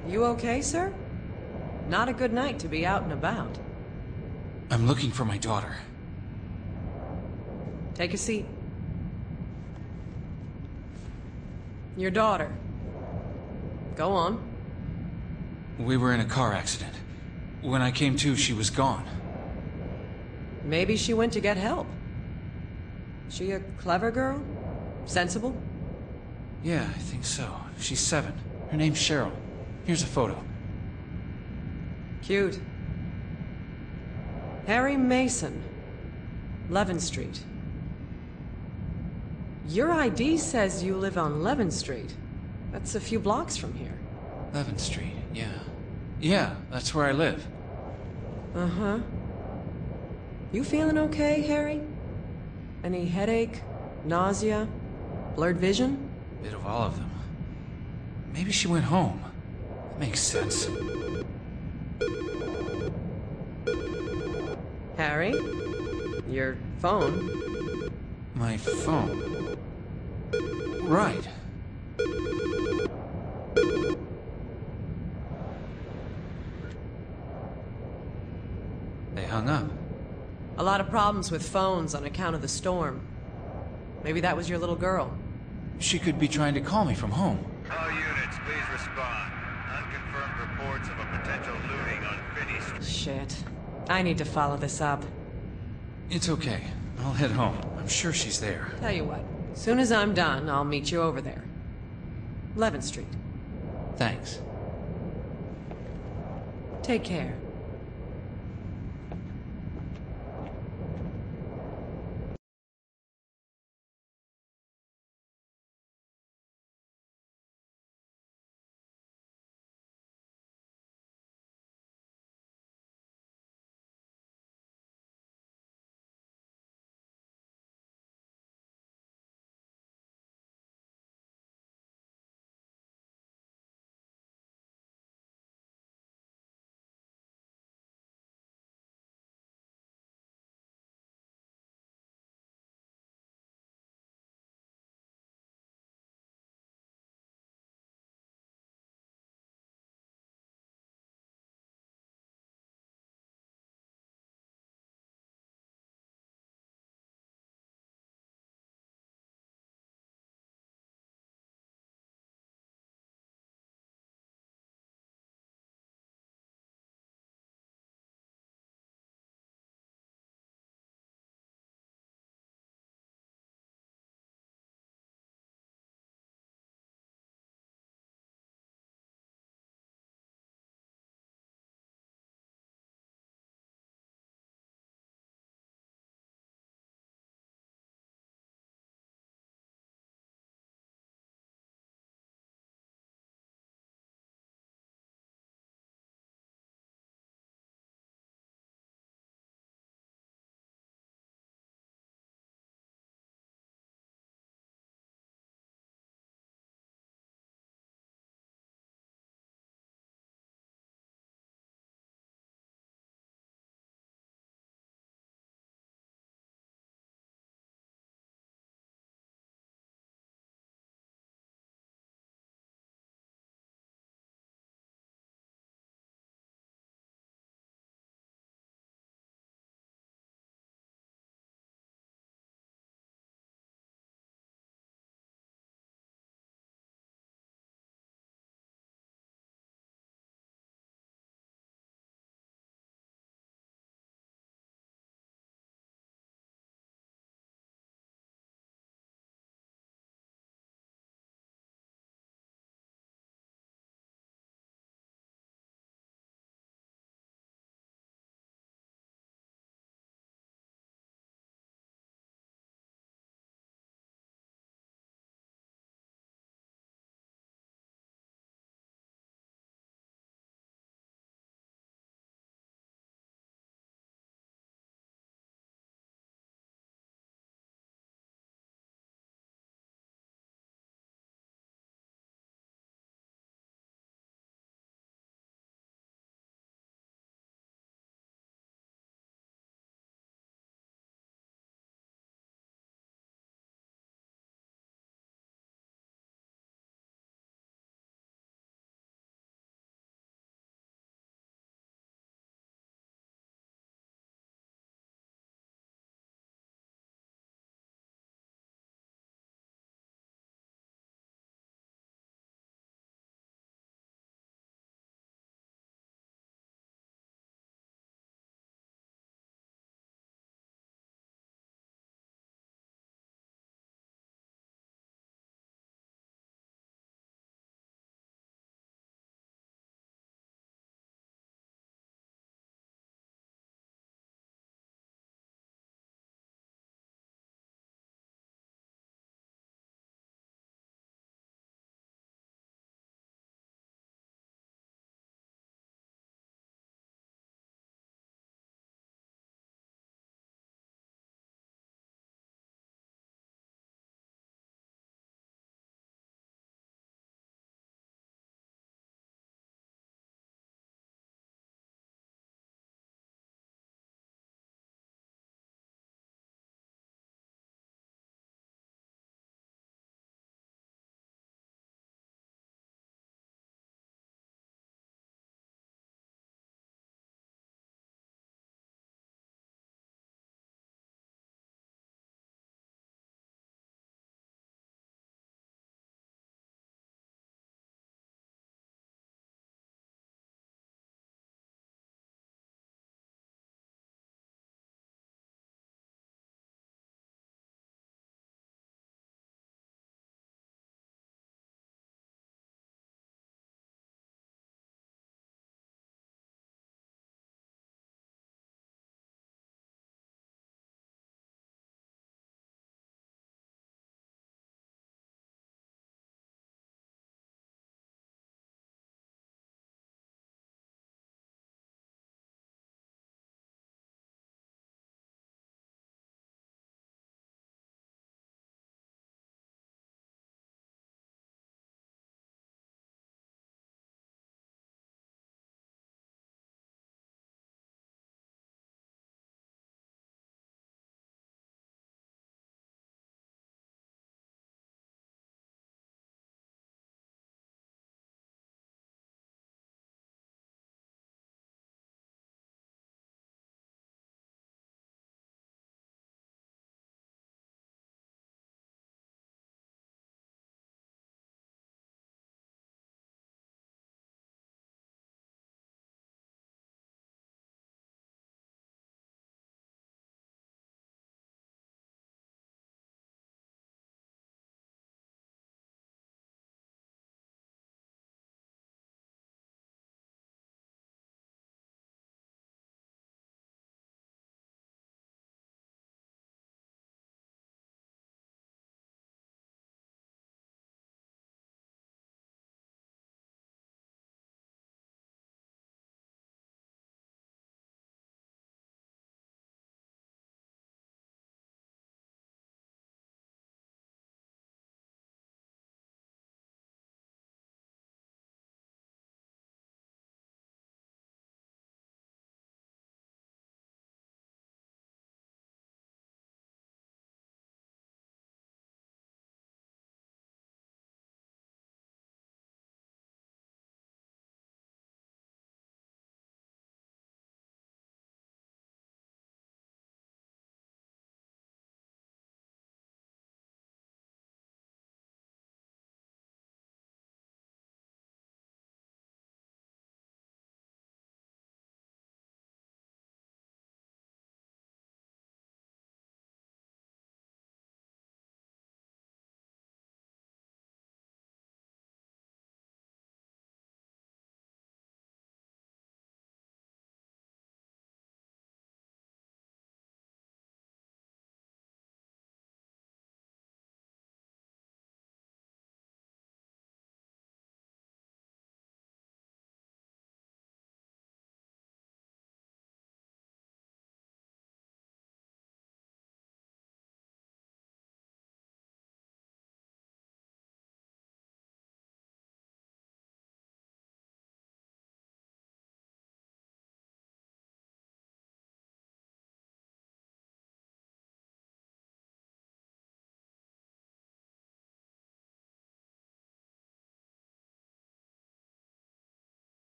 You okay, sir? Not a good night to be out and about. I'm looking for my daughter. Take a seat. Your daughter. Go on. We were in a car accident. When I came to, she was gone. Maybe she went to get help. She a clever girl? Sensible? Yeah, I think so. She's 7. Her name's Cheryl. Here's a photo. Cute. Harry Mason. Levin Street. Your ID says you live on Levin Street. That's a few blocks from here. Levin Street, yeah. Yeah, that's where I live. Uh-huh. You feeling okay, Harry? Any headache, nausea, blurred vision? Bit of all of them. Maybe she went home. That makes sense. Harry? Your phone? My phone. Right. They hung up. A lot of problems with phones on account of the storm. Maybe that was your little girl. She could be trying to call me from home. All units, please respond. Unconfirmed reports of a potential looting on Finney Street. Shit. I need to follow this up. It's okay. I'll head home. I'm sure she's there. Tell you what, soon as I'm done, I'll meet you over there. Levin Street. Thanks. Take care.